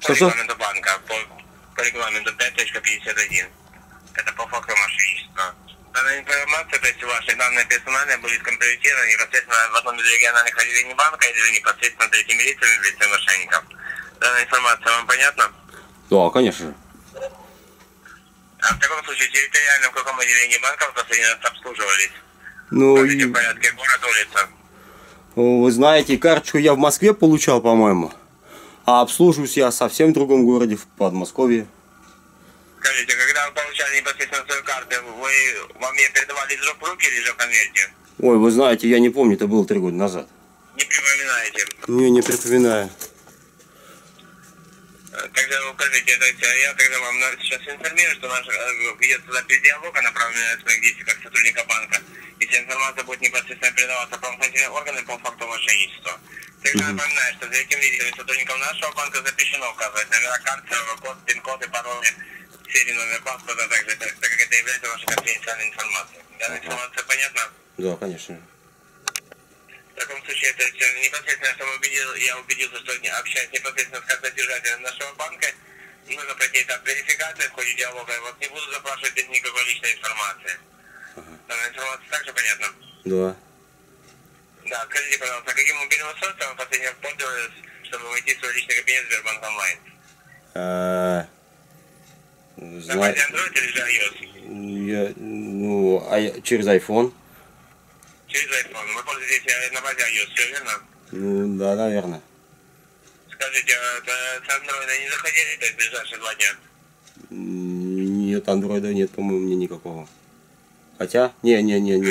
По регламенту банка, по регламенту 5.51. Это по факту мошенничества. Данная информация, то есть ваши данные персональные были скомпрометированы непосредственно в одном из региональных отделений банка или непосредственно третьими лицами в лице мошенников. Данная информация вам понятна? Да, конечно. А в таком случае территориально в каком отделении банка в последний раз обслуживались? Ну, Скажите в порядке город, улица. вы знаете, карточку я в Москве получал, по-моему. А обслуживаюсь я совсем в другом городе, в Подмосковье. Скажите, когда вы получали непосредственно свою карту, вам ее передавали из рук в руки или же в конверте? Ой, вы знаете, я не помню, это было 3 года назад. Не припоминаете? Не припоминаю. Тогда укажите, я тогда вам сейчас информирую, что наш ведется запись диалога, направленная на своих действий как сотрудника банка. Если информация будет непосредственно передаваться правоохранительным органам по факту мошенничества. Также напоминаю, что за этим видео сотрудникам нашего банка запрещено указывать номера карты, код, пин-код и пароли, серии номер паспорта, также, так как это является вашей конфиденциальной информацией. Данная информация понятна? Да, конечно. В таком случае, то есть, непосредственно, чтобы я убедился, что общаюсь непосредственно с картодержателем нашего банка, нужно пройти этап верификации в ходе диалога, я вас не буду запрашивать без никакой личной информации. Данная информация также понятна? Да. Да, скажите, пожалуйста, каким мобильным устройством вы последний раз пользовались, чтобы войти в свой личный кабинет Сбербанк онлайн? На базе Android или же iOS? Через iPhone. Через iPhone. Вы пользуетесь на базе iOS, все верно? Ну, да, наверное. Скажите, с Android не заходили в ближайшие 2 дня? Нет, андроида нет, по-моему, мне никакого. Хотя? Нету.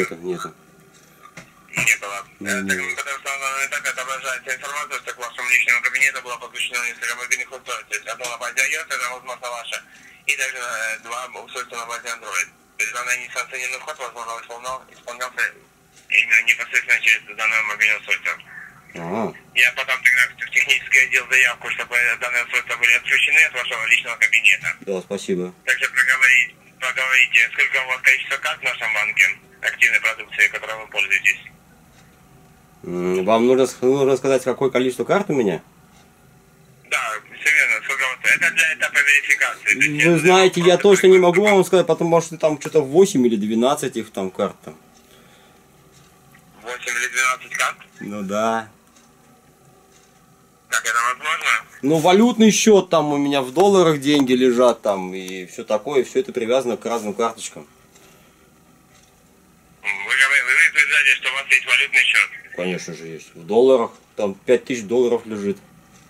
Не было. Потому что на этапе отображается информация, что к вашему личному кабинету было подключено несколько мобильных устройств. То есть одно на базе iOS, это возможно ваше, и также 2 устройства на базе Android. То есть данный несанкционированный вход, возможно, исполнялся именно непосредственно через данное мобильное устройство. Я потом тогда в технический отдел заявку, чтобы данные устройства были отключены от вашего личного кабинета. Да, спасибо. Также проговорите, сколько у вас количество карт в нашем банке, активной продукции, которой вы пользуетесь. Вам нужно сказать, какое количество карт у меня? Да, все верно. Это для этапа верификации. Вы знаете, я точно не могу вам сказать, потому что там что-то 8 или 12 их там карт. 8 или 12 карт? Ну да. Как это возможно? Ну, валютный счет, там у меня в долларах деньги лежат, там и все такое, все это привязано к разным карточкам. Вы утверждаете, что у вас есть валютный счет? Конечно же есть. В долларах, там 5000 долларов лежит.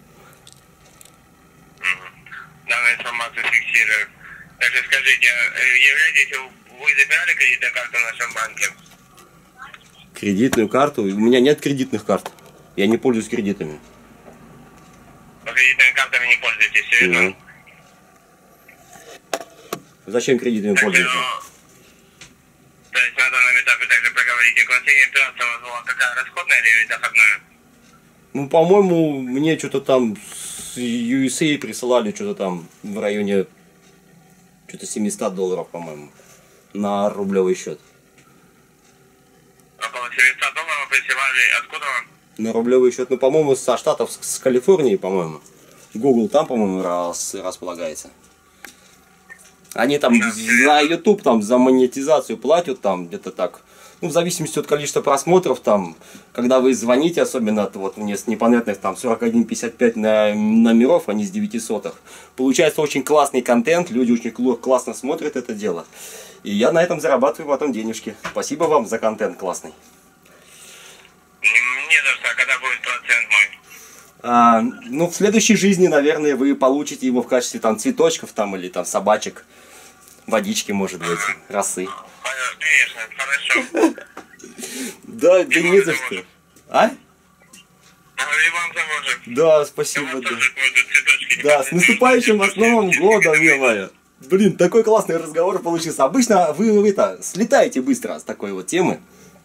Данную информацию фиксирую. Также скажите, являетесь вы забирали кредитную карту в нашем банке? Кредитную карту? У меня нет кредитных карт. Я не пользуюсь кредитами. Вы кредитными картами не пользуетесь, все верно? Зачем кредитами пользоваться? То есть на данном этапе также проговорите, последняя операция у вас была какая, расходная или доходная? Ну, по-моему, мне что-то там с USA присылали, что-то там в районе что-то 700 долларов, по-моему, на рублевый счет. Около 700 долларов присылали откуда вам? На рублевый счет, ну, по-моему, со Штатов, с Калифорнии, по-моему. Google там, по-моему, располагается. Они там за YouTube, там, за монетизацию платят, там, где-то так. Ну, в зависимости от количества просмотров, там, когда вы звоните, особенно вот мне с непонятных, там, 4155 номеров, а не с 900. Получается очень классный контент, люди очень классно смотрят это дело. И я на этом зарабатываю потом денежки. Спасибо вам за контент классный. Не за что, а когда будет процент мой? Ну, в следующей жизни, наверное, вы получите его в качестве там цветочков там или там собачек, водички, может быть, росы. Конечно, хорошо. Да, да не за что. А? И вам того же. Да, спасибо. Да, с наступающим вас Новым годом, милая. Блин, такой классный разговор получился. Обычно вы это слетаете быстро с такой вот темы.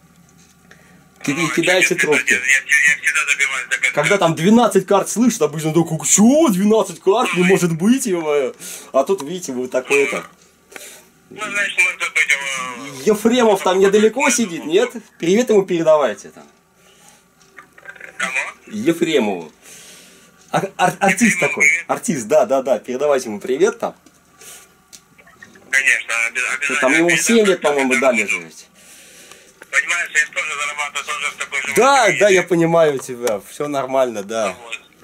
Кидаете трубки. Когда там 12 карт слышат, обычно такой, что, 12 карт, не может быть, его. А тут, видите, вы такой это. Ну, значит, может быть, Ефремов там недалеко сидит, нет? Привет ему передавайте там. Кому? Ефремову. Артист такой. Артист, да. Передавайте ему привет там. Конечно, обязательно. Там ему 7 лет, по-моему, дали же ведь. Понимаешь, я тоже зарабатываю тоже в такой же... Да, я понимаю тебя. Все нормально, да.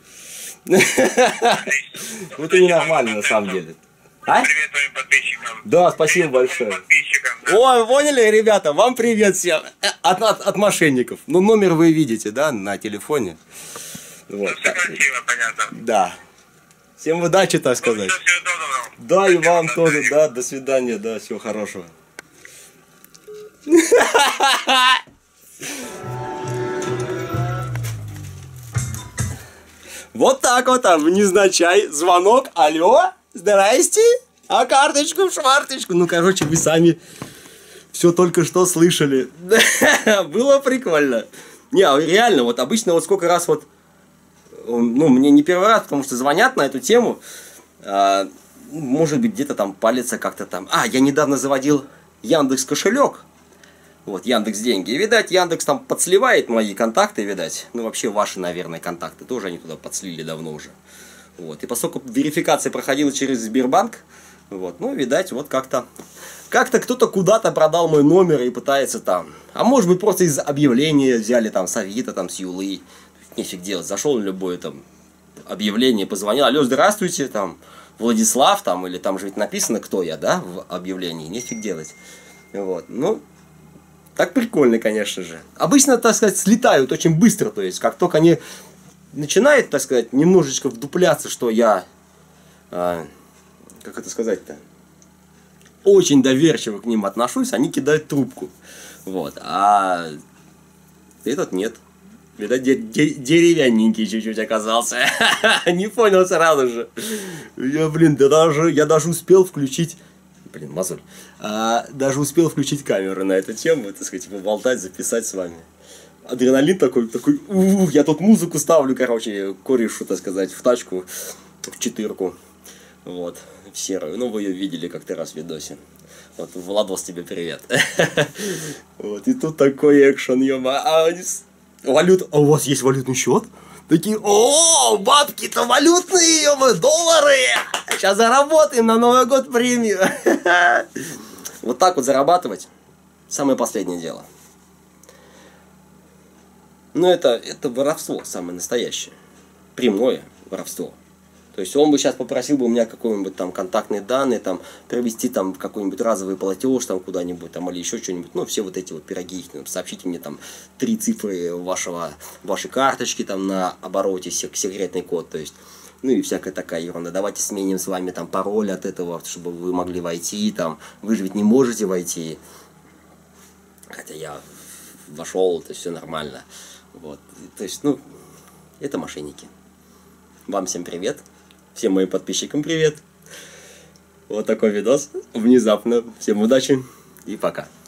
Это ненормально на самом деле. А? Привет твоим подписчикам. Да, спасибо большое. Да. Ой, поняли, ребята, вам привет всем от мошенников. Ну, номер вы видите, да, на телефоне. Вот. Все красиво, понятно. Да. Всем удачи, так сказать. Всего доброго. Да, и вам тоже, да, до свидания, да, всего хорошего. Вот так вот, невзначай, звонок, алло, здрасте, а карточку, шварточку. Ну, короче, вы сами все только что слышали. Было прикольно. Не, реально, вот обычно вот сколько раз вот, ну, мне не первый раз, потому что звонят на эту тему, может быть, где-то там палится как-то там. Я недавно заводил Яндекс кошелек. Вот, Яндекс деньги. И, видать, Яндекс там подсливает мои контакты, видать. Ну, вообще, ваши, наверное, контакты тоже они туда подслили давно уже. Вот. И поскольку верификация проходила через Сбербанк, вот, ну, видать, вот как-то кто-то куда-то продал мой номер и пытается там. А может быть, просто из объявления взяли там с Авито, там, с Юлы. Нефиг делать. Зашел на любое там объявление, позвонил. Алло, здравствуйте, там, Владислав, там, или там же ведь написано, кто я, да, в объявлении. Нефиг делать. Вот, ну... Так прикольно, конечно же. Обычно, так сказать, слетают очень быстро. То есть, как только они начинают, так сказать, немножечко вдупляться, что я, как это сказать-то, очень доверчиво к ним отношусь, они кидают трубку. Вот. А этот нет. Видать, деревянненький чуть-чуть оказался. Не понял сразу же. Я даже успел включить... Блин, мозоль. Даже успел включить камеру на эту тему, так сказать, поболтать, записать с вами. Адреналин такой, я тут музыку ставлю, короче, корешу, так сказать, в тачку, в 4-ку, вот, в серую. Ну, вы ее видели как-то раз в видосе. Вот, Владос, тебе привет. Вот, и тут такой экшен, ё-ма. Валюта, у вас есть валютный счет? Такие, бабки-то валютные, ё-мо, доллары! Сейчас заработаем на Новый год премию. Вот так вот зарабатывать самое последнее дело. Но это воровство самое настоящее. Прямое воровство. То есть он бы сейчас попросил бы у меня какой-нибудь там контактные данные, там, провести там какой-нибудь разовый платеж там куда-нибудь там или еще что-нибудь. Ну, все вот эти вот пироги, сообщите мне там 3 цифры вашей карточки там на обороте, секретный код, то есть, ну и всякая такая ерунда. Давайте сменим с вами там пароль от этого, чтобы вы могли войти, там, вы же ведь не можете войти. Хотя я вошел, это все нормально. Вот, то есть, ну, это мошенники. Вам всем привет. Всем моим подписчикам привет. Вот такой видос. Внезапно. Всем удачи и пока.